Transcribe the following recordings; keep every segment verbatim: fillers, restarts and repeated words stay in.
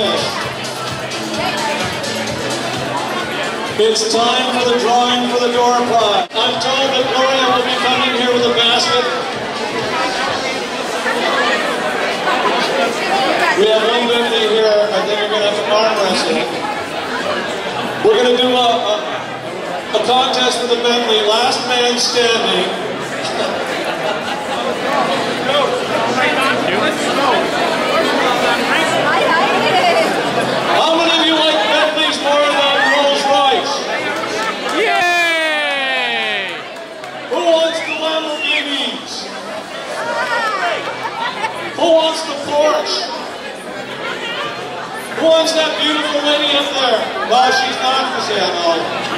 It's time for the drawing for the door prize. I'm told that Gloria will be coming here with a basket. We have one Bentley here. I think we're going to have to arm wrestle. We're going to do a, a, a contest for the Bentley. Last man standing. How many of you like Bentleys more than Rolls Royce? Yay! Who wants the Lamborghinis? Who wants the Porsche? Who wants that beautiful lady up there? No, she's not for sale, no.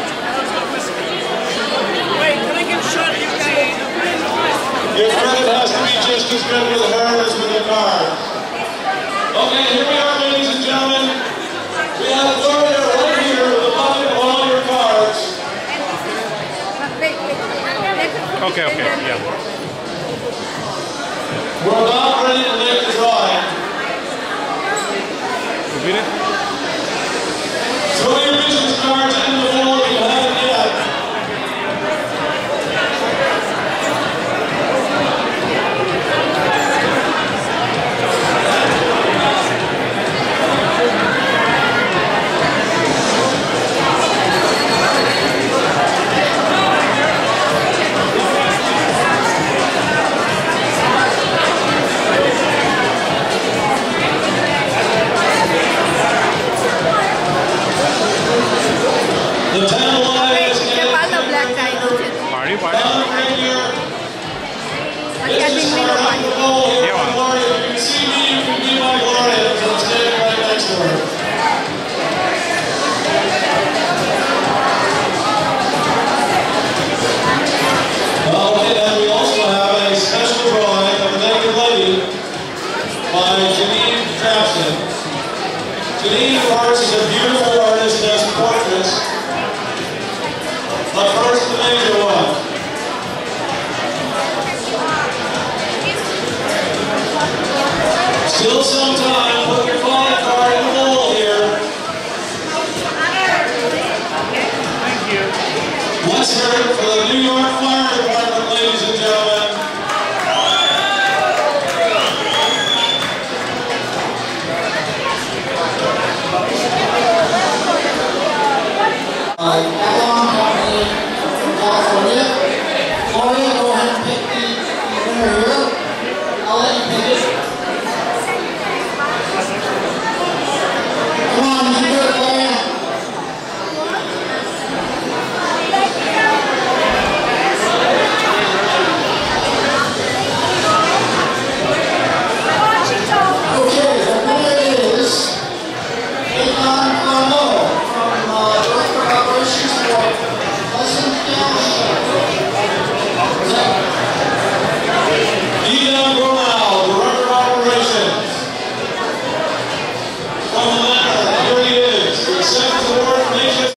Wait, can I get a shot of you guys? Your credit has to be just as good with her as with the car. Okay, here we are, ladies and gentlemen. We have Gloria right here with a bucket of all your cards. Okay, okay, yeah. We're about ready to make the drawing. Repeat it? Throw your business cards in the hole if you haven't yet. The town line is getting Party, party. This is around the bowl here for Gloria. If you can see me, you can be my Gloria, because I'm standing right next to her. Okay, and we also have a special drawing of a naked lady by Janine Crafton. Janine, of course, is a beautiful artist, does portraits. But first, the major one. Still some time. Put your calling card in the hole here. Thank you. Let's hear it for the New York Fire Department, ladies and gentlemen. Uh,